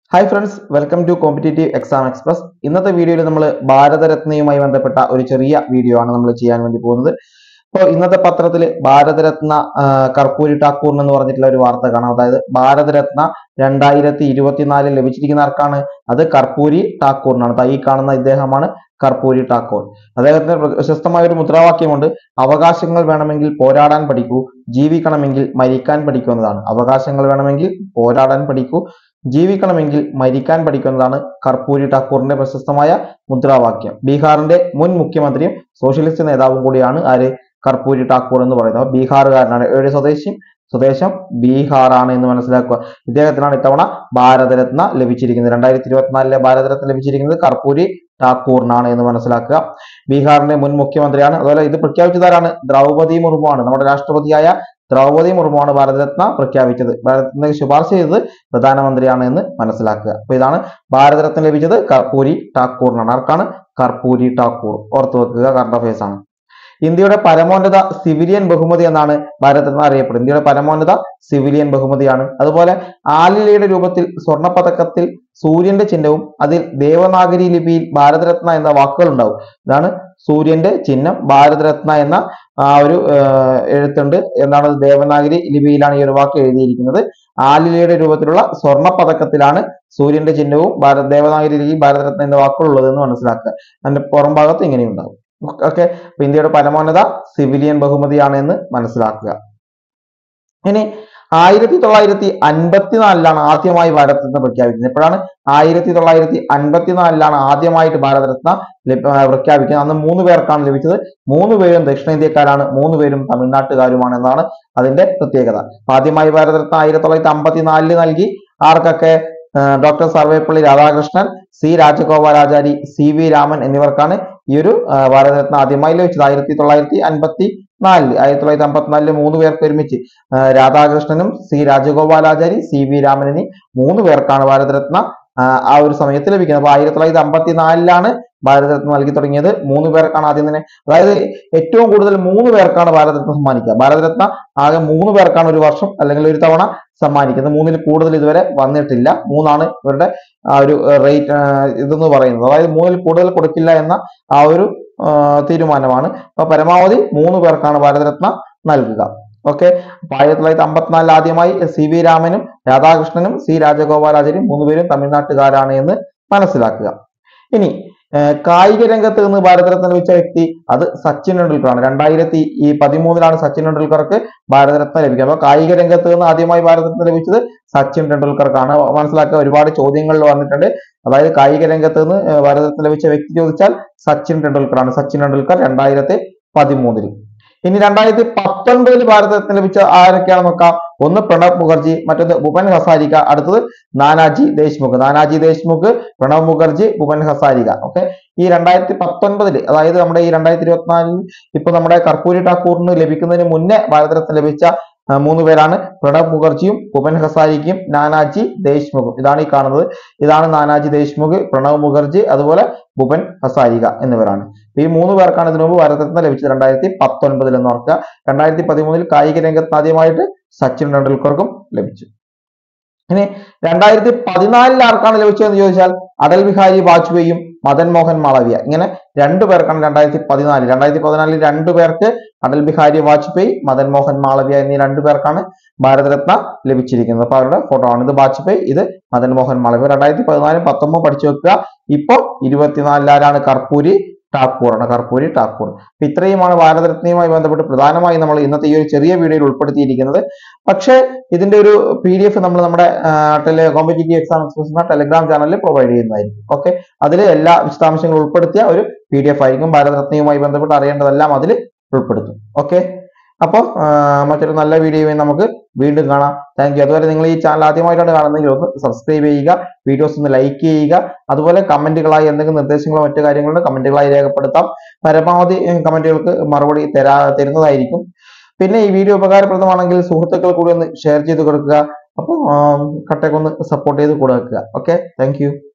Hi friends, welcome to competitive exam express. ഇന്നത്തെ വീഡിയോയിൽ നമ്മൾ ഭാരതരത്നയുമായി ബന്ധപ്പെട്ട ഒരു ചെറിയ വീഡിയോ ആണ് നമ്മൾ ചെയ്യാൻ വേണ്ടി പോകുന്നത്. അപ്പോൾ ഇന്നത്തെ പത്രത്തിൽ ഭാരതരത്ന കർപ്പൂരി ഠാക്കൂറിന് എന്ന് പറഞ്ഞിട്ടുള്ള ഒരു വാർത്ത കാണാം. അതായത് ഭാരതരത്ന 2024 ലഭിച്ചിരിക്കുന്ന ആർക്കാണ്? അത് കർപ്പൂരി ഠാക്കൂറിനാണ്. ഈ കാണുന്ന ഇദ്ദേഹമാണ് കർപ്പൂരി ഠാക്കൂർ. അദ്ദേഹത്തിന് പ്രശസ്തമായ ഒരു മുദ്രാവാക്യമുണ്ട്: അവകാശങ്ങൾ വേണമെങ്കിൽ പോരാടാൻ പഠിക്കൂ, ജീവിക്കണമെങ്കിൽ മരിക്കാൻ പഠിക്കൂ എന്നതാണ്. അവകാശങ്ങൾ വേണമെങ്കിൽ പോരാടാൻ പഠിക്കൂ, ജീവിക്കണമെങ്കിൽ മരിക്കാൻ പഠിക്കുന്നതാണ് കർപ്പൂരി ഠാക്കൂറിന്റെ പ്രശസ്തമായ മുദ്രാവാക്യം. ബീഹാറിന്റെ മുൻ മുഖ്യമന്ത്രിയും സോഷ്യലിസ്റ്റ് നേതാവും കൂടിയാണ് ആര്? കർപ്പൂരി ഠാക്കൂർ എന്ന് പറയുന്നത്. ബീഹാറുകാരനാണ്. എവിടെ സ്വദേശം ബീഹാറാണ് എന്ന് മനസ്സിലാക്കുക. ഇദ്ദേഹത്തിനാണ് ഇത്തവണ ഭാരതരത്ന ലഭിച്ചിരിക്കുന്നത്. 2024 ഭാരതരത്ന ലഭിച്ചിരിക്കുന്നത് കർപ്പൂരി ഠാക്കൂറിനാണ് എന്ന് മനസ്സിലാക്കുക. ബീഹാറിന്റെ മുൻ മുഖ്യമന്ത്രിയാണ്. അതുപോലെ ഇത് പ്രഖ്യാപിച്ചതാരാണ്? ദ്രൗപദി മുർമു ആണ്. നമ്മുടെ രാഷ്ട്രപതിയായ ദ്രൗപദി മുർമുവാണ് ഭാരതരത്ന പ്രഖ്യാപിച്ചത്. ഭാരതരത്ന ശുപാർശ ചെയ്തത് പ്രധാനമന്ത്രിയാണ് എന്ന് മനസ്സിലാക്കുക. അപ്പൊ ഇതാണ് ഭാരതരത്ന ലഭിച്ചത് കർപ്പൂരി ഠാക്കൂറിനാണ്. ആർക്കാണ്? കർപ്പൂരി ഠാക്കൂർ. ഓർത്തു വെക്കുക, കറണ്ട് അഫയേഴ്സ് ആണ്. ഇന്ത്യയുടെ പരമോന്നത സിവിലിയൻ ബഹുമതി എന്നാണ് ഭാരതരത്ന അറിയപ്പെടുന്നത്. ഇന്ത്യയുടെ പരമോന്നത സിവിലിയൻ ബഹുമതിയാണ്. അതുപോലെ ആലിലയുടെ രൂപത്തിൽ സ്വർണ്ണ പതക്കത്തിൽ സൂര്യന്റെ ചിഹ്നവും അതിൽ ദേവനാഗരി ലിപിയിൽ ഭാരതരത്ന എന്ന വാക്കുകൾ ഉണ്ടാവും. ഇതാണ് സൂര്യന്റെ ചിഹ്നം. ഭാരതരത്ന എന്ന ഒരു എഴുത്തുണ്ട്. എന്താണ്? ദേവനാഗരി ലിപിയിലാണ് ഈ ഒരു വാക്ക് എഴുതിയിരിക്കുന്നത്. ആലിലയുടെ രൂപത്തിലുള്ള സ്വർണ്ണ പതക്കത്തിലാണ് സൂര്യന്റെ ചിഹ്നവും ദേവനാഗരി ലിപിയിൽ ഭാരതരത്ന എന്ന വാക്കുകൾ ഉള്ളത് എന്ന് മനസ്സിലാക്കുക. അതിന്റെ പുറം ഭാഗത്ത് ഇങ്ങനെയുണ്ടാവും. ഓക്കെ, ഇന്ത്യയുടെ പരമോന്നത സിവിലിയൻ ബഹുമതിയാണ് എന്ന് മനസ്സിലാക്കുക. ഇനി 1954 ആദ്യമായി ഭാരതരത്ന പ്രഖ്യാപിക്കുന്നത്. എപ്പോഴാണ്? 1954 ആദ്യമായിട്ട് ഭാരതരത്ന പ്രഖ്യാപിക്കുന്നത്. അന്ന് 3 പേർക്കാണ് ലഭിച്ചത്. 3 പേരും ദക്ഷിണേന്ത്യക്കാരാണ്, 3 പേരും തമിഴ്നാട്ടുകാരുമാണ് എന്നാണ് അതിന്റെ പ്രത്യേകത. ആദ്യമായി ഭാരതരത്ന 1954 നൽകി. ആർക്കൊക്കെ? Doctor Sarvepalli Radhakrishnan, C Rajagopalachari, C V Raman എന്നിവർക്കാണ് ഈ ഒരു ഭാരതരത്ന ആദ്യമായി ലഭിച്ചത്. 1954 3 പേർക്ക് ഒരുമിച്ച് രാധാകൃഷ്ണനും C Rajagopalachari, C V Raman എന്നീ 3 പേർക്കാണ് ഭാരതരത്ന ആ ഒരു സമയത്ത് ലഭിക്കുന്നത്. അപ്പൊ 1954 ഭാരതരത്ന നൽകി തുടങ്ങിയത്. 3 പേർക്കാണ് ആദ്യം തന്നെ. അതായത് ഏറ്റവും കൂടുതൽ 3 പേർക്കാണ് ഭാരതരത്ന സമ്മാനിക്കുക. ഭാരതരത്ന ആകെ 3 പേർക്കാണ് ഒരു വർഷം അല്ലെങ്കിൽ ഒരു തവണ സമ്മാനിക്കുന്നത്. 3-ൽ കൂടുതൽ ഇതുവരെ വന്നിട്ടില്ല. 3 ഇവരുടെ ആ ഒരു റേറ്റ് ഇതെന്ന് പറയുന്നത്. അതായത് 3-ൽ കൂടുതൽ കൊടുക്കില്ല എന്ന ആ ഒരു തീരുമാനമാണ്. അപ്പൊ പരമാവധി 3 പേർക്കാണ് ഭാരതരത്ന നൽകുക. ഓക്കെ, 1954 ആദ്യമായി സി വി രാമനും രാധാകൃഷ്ണനും സി രാജഗോപാലാചാര്യം 3 പേരും തമിഴ്നാട്ടുകാരാണ് എന്ന് മനസ്സിലാക്കുക. ഇനി കായിക രംഗത്ത് നിന്ന് ഭാരതരത്ന ലഭിച്ച വ്യക്തി അത് സച്ചിൻ ടെണ്ടുൽക്കറാണ്. 2013 സച്ചിൻ ടെണ്ടുൽക്കർക്ക് ഭാരതരത്ന ലഭിക്കുക. അപ്പൊ കായിക രംഗത്ത് നിന്ന് ആദ്യമായി ഭാരതരത്ന ലഭിച്ചത് സച്ചിൻ ടെണ്ടുൽക്കർക്കാണ്. മനസ്സിലാക്കുക, ഒരുപാട് ചോദ്യങ്ങളിൽ വന്നിട്ടുണ്ട്. അതായത് കായിക രംഗത്ത് നിന്ന് ഭാരതരത്ന ലഭിച്ച വ്യക്തി ചോദിച്ചാൽ സച്ചിൻ ടെണ്ടുൽക്കറാണ്. സച്ചിൻ ടെണ്ടുൽക്കർ 2013. ഇനി 2019 ഭാരതരത്ന ലഭിച്ച ആരൊക്കെയാണെന്ന് നോക്കാം. ഒന്ന് പ്രണബ് മുഖർജി, മറ്റൊന്ന് ഭുവൻ ഹസാരിക, അടുത്തത് നാനാജി ദേശ്മുഖ്, പ്രണബ് മുഖർജി, ഭുവൻ ഹസാരിക. ഓക്കെ, ഈ 2019 അതായത് നമ്മുടെ ഈ 2024 ഇപ്പൊ നമ്മുടെ കർപ്പൂരി ഠാക്കൂറിന് ലഭിക്കുന്നതിന് മുന്നേ ഭാരതരത്ന ലഭിച്ച 3 പേരാണ് പ്രണബ് മുഖർജിയും ഭുവൻ ഹസാരികയും നാനാജി ദേശ്മുഖും. ഇതാണ് ഈ കാണുന്നത്. ഇതാണ് നാനാജി ദേശ്മുഖ്, പ്രണബ് മുഖർജി, അതുപോലെ ഭുവൻ ഹസാരിക എന്നിവരാണ്. ഈ 3 പേർക്കാണ് ഇതിനു മുമ്പ് ഭാരതരത്ന ലഭിച്ചത് 2019 എന്ന് ഓർക്കുക. 2013 കായിക രംഗത്ത് ആദ്യമായിട്ട് സച്ചിൻ ടെണ്ടുൽക്കർക്കും ലഭിച്ചു. ഇനി 2014 ആർക്കാണ് ലഭിച്ചതെന്ന് ചോദിച്ചാൽ അടൽ ബിഹാരി വാജ്പേയിയും മദൻ മോഹൻ മാളവ്യ. ഇങ്ങനെ 2 പേർക്കാണ് 2014 2 പേർക്ക് അടൽ ബിഹാരി വാജ്പേയി, മദൻ മോഹൻ മാളവ്യ എന്നീ 2 പേർക്കാണ് ഭാരതരത്ന ലഭിച്ചിരിക്കുന്നത്. അപ്പൊ അവരുടെ ഫോട്ടോ ആണ്. ഇത് വാജ്പേയി, ഇത് മദൻ മോഹൻ മാളവ്യ. 2014 19 പഠിച്ചു വെക്കുക. ഇപ്പൊ 24 കർപ്പൂരി ഠാക്കൂറാണ്. അപ്പൊ ഇത്രയുമാണ് ഭാരതരത്നയുമായി ബന്ധപ്പെട്ട് പ്രധാനമായും നമ്മൾ ഇന്നത്തെ ഈ ഒരു ചെറിയ വീഡിയോയിൽ ഉൾപ്പെടുത്തിയിരിക്കുന്നത്. പക്ഷേ ഇതിന്റെ ഒരു PDF നമ്മൾ നമ്മുടെ കോമ്പറ്റേറ്റീവ് എക്സാം എക്സ്പ്രസ് ടെലിഗ്രാം ചാനലിൽ പ്രൊവൈഡ് ചെയ്യുന്നതായിരിക്കും. ഓക്കെ, അതിൽ എല്ലാ വിശദാംശങ്ങളും ഉൾപ്പെടുത്തിയ ഒരു PDF ആയിരിക്കും. ഭാരതരത്നയുമായി ബന്ധപ്പെട്ട് അറിയേണ്ടതെല്ലാം അതിൽ ഉൾപ്പെടുത്തും. ഓക്കെ, അപ്പോൾ മറ്റൊരു നല്ല വീഡിയോയുമായി നമുക്ക് വീണ്ടും കാണാം. Thank you. അതുപോലെ നിങ്ങൾ ഈ ചാനൽ ആദ്യമായിട്ടാണ് കാണുന്നതെങ്കിൽ ഒന്ന് സബ്സ്ക്രൈബ് ചെയ്യുക, വീഡിയോസ് ഒന്ന് ലൈക്ക് ചെയ്യുക. അതുപോലെ കമന്റുകളായി എന്തെങ്കിലും നിർദ്ദേശങ്ങളോ മറ്റു കാര്യങ്ങളോ കമന്റുകളായി രേഖപ്പെടുത്താം. പരമാവധി കമന്റുകൾക്ക് മറുപടി തരുന്നതായിരിക്കും. പിന്നെ ഈ വീഡിയോ ഉപകാരപ്രദമാണെങ്കിൽ സുഹൃത്തുക്കൾ കൂടി ഒന്ന് ഷെയർ ചെയ്ത് കൊടുക്കുക. അപ്പോൾ കട്ടയൊക്കെ ഒന്ന് സപ്പോർട്ട് ചെയ്ത് കൊടുക്കുക. Okay, thank U.